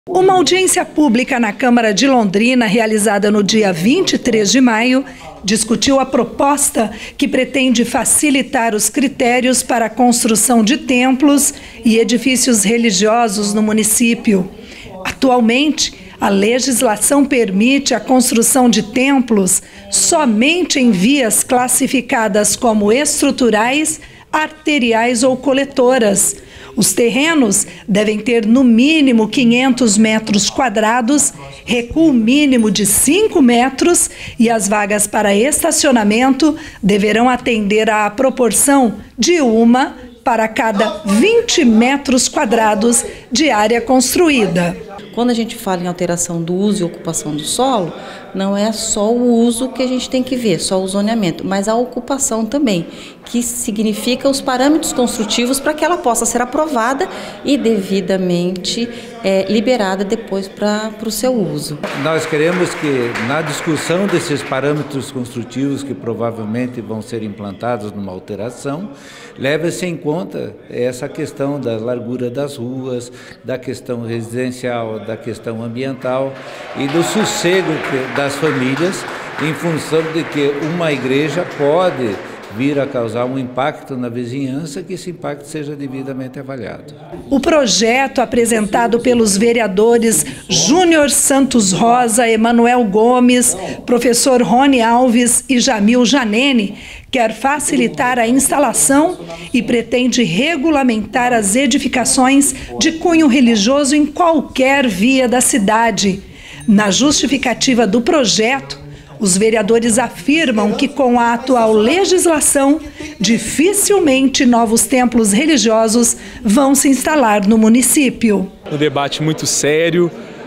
Uma audiência pública na Câmara de Londrina, realizada no dia 23 de maio, discutiu a proposta que pretende facilitar os critérios para a construção de templos e edifícios religiosos no município. Atualmente, a legislação permite a construção de templos somente em vias classificadas como estruturais, arteriais ou coletoras. Os terrenos devem ter no mínimo 500 metros quadrados, recuo mínimo de 5 metros e as vagas para estacionamento deverão atender à proporção de uma para cada 20 metros quadrados de área construída. Quando a gente fala em alteração do uso e ocupação do solo, não é só o uso que a gente tem que ver, só o zoneamento, mas a ocupação também, que significa os parâmetros construtivos para que ela possa ser aprovada e devidamente liberada depois para o seu uso. Nós queremos que na discussão desses parâmetros construtivos que provavelmente vão ser implantados numa alteração, leve-se em conta essa questão da largura das ruas, da questão residencial, da questão ambiental e do sossego das famílias, em função de que uma igreja pode vir a causar um impacto na vizinhança, que esse impacto seja devidamente avaliado. O projeto apresentado pelos vereadores Júnior Santos Rosa, Emanuel Gomes, professor Rony Alves e Jamil Janene quer facilitar a instalação e pretende regulamentar as edificações de cunho religioso em qualquer via da cidade. Na justificativa do projeto, os vereadores afirmam que com a atual legislação, dificilmente novos templos religiosos vão se instalar no município. Um debate muito sério,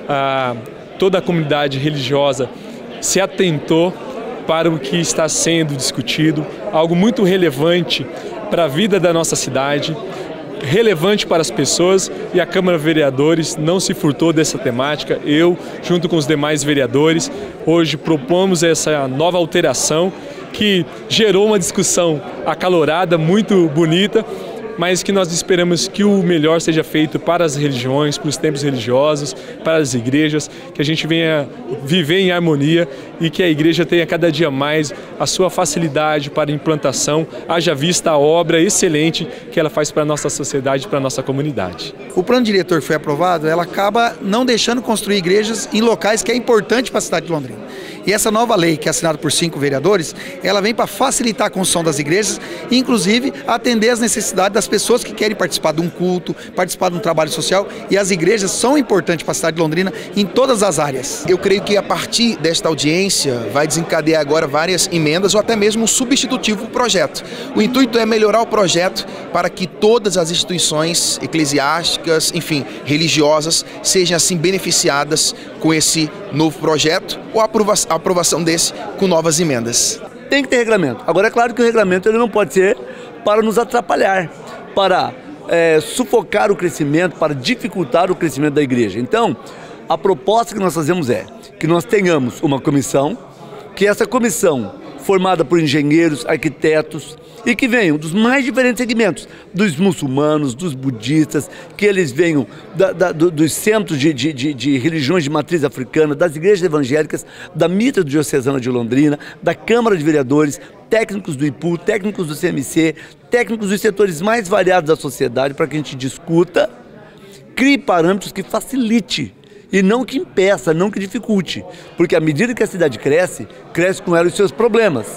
toda a comunidade religiosa se atentou para o que está sendo discutido, algo muito relevante para a vida da nossa cidade, relevante para as pessoas, e a Câmara de Vereadores não se furtou dessa temática. Eu, junto com os demais vereadores, hoje propomos essa nova alteração que gerou uma discussão acalorada, muito bonita, mas que nós esperamos que o melhor seja feito para as religiões, para os templos religiosos, para as igrejas, que a gente venha viver em harmonia e que a igreja tenha cada dia mais a sua facilidade para a implantação, haja vista a obra excelente que ela faz para a nossa sociedade, para a nossa comunidade. O plano diretor que foi aprovado, ela acaba não deixando construir igrejas em locais que é importante para a cidade de Londrina. E essa nova lei, que é assinada por 5 vereadores, ela vem para facilitar a construção das igrejas e, inclusive, atender às necessidades das pessoas que querem participar de um culto, participar de um trabalho social, e as igrejas são importantes para a cidade de Londrina em todas as áreas. Eu creio que a partir desta audiência vai desencadear agora várias emendas ou até mesmo um substitutivo para o projeto. O intuito é melhorar o projeto para que todas as instituições eclesiásticas, enfim, religiosas, sejam assim beneficiadas com esse novo projeto ou a aprovação desse com novas emendas. Tem que ter regulamento. Agora é claro que o regulamento ele não pode ser para nos atrapalhar, para sufocar o crescimento, para dificultar o crescimento da igreja. Então, a proposta que nós fazemos é que nós tenhamos uma comissão, que essa comissão formada por engenheiros, arquitetos e que venham dos mais diferentes segmentos, dos muçulmanos, dos budistas, que eles venham dos centros de religiões de matriz africana, das igrejas evangélicas, da Mitra Diocesana de Londrina, da Câmara de Vereadores, técnicos do IPU, técnicos do CMC, técnicos dos setores mais variados da sociedade, para que a gente discuta, crie parâmetros que facilite e não que impeça, não que dificulte, porque à medida que a cidade cresce, cresce com ela os seus problemas.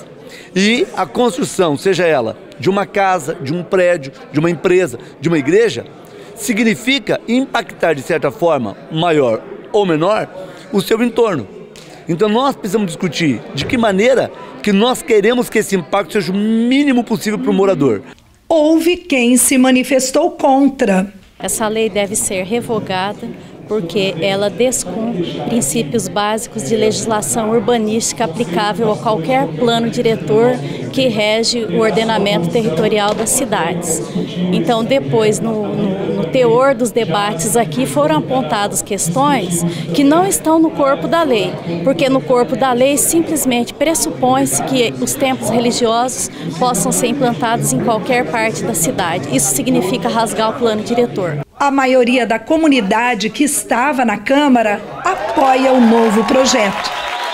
E a construção, seja ela de uma casa, de um prédio, de uma empresa, de uma igreja, significa impactar de certa forma, maior ou menor, o seu entorno. Então nós precisamos discutir de que maneira que nós queremos que esse impacto seja o mínimo possível para o morador. Houve quem se manifestou contra. Essa lei deve ser revogada porque ela descumpre princípios básicos de legislação urbanística aplicável a qualquer plano diretor que rege o ordenamento territorial das cidades. Então, depois, no teor dos debates aqui, foram apontadas questões que não estão no corpo da lei, porque no corpo da lei simplesmente pressupõe-se que os templos religiosos possam ser implantados em qualquer parte da cidade. Isso significa rasgar o plano diretor. A maioria da comunidade que estava na Câmara apoia o novo projeto.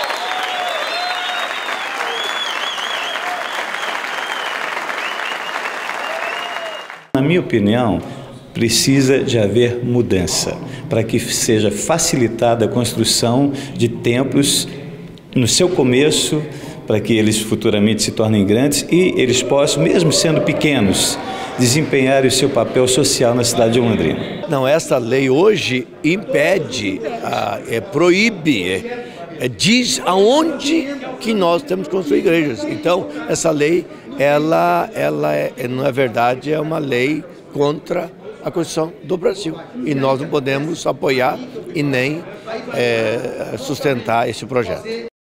Na minha opinião, precisa de haver mudança para que seja facilitada a construção de templos no seu começo, para que eles futuramente se tornem grandes e eles possam, mesmo sendo pequenos, desempenhar o seu papel social na cidade de Londrina. Não, essa lei hoje impede, proíbe, diz aonde que nós temos que construir igrejas. Então, essa lei, ela na verdade, é uma lei contra a Constituição do Brasil. E nós não podemos apoiar e nem sustentar esse projeto.